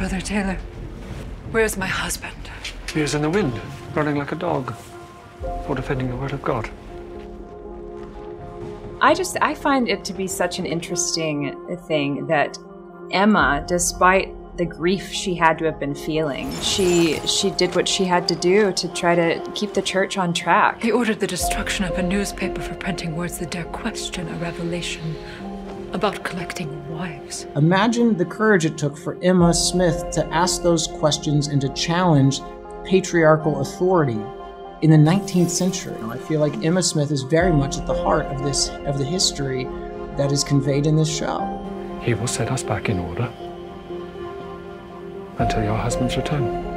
Brother Taylor, where's my husband? He is in the wind, running like a dog, for defending the word of God. I find it to be such an interesting thing that Emma, despite the grief she had to have been feeling, she did what she had to do to try to keep the church on track. He ordered the destruction of a newspaper for printing words that dare question a revelation about collecting wives. Imagine the courage it took for Emma Smith to ask those questions and to challenge patriarchal authority in the 19th century. I feel like Emma Smith is very much at the heart of the history that is conveyed in this show. He will set us back in order until your husband's return.